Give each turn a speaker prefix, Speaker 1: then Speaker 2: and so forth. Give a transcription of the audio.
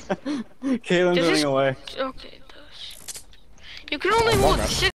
Speaker 1: Caitlin's running away.
Speaker 2: Okay, you can only walk 6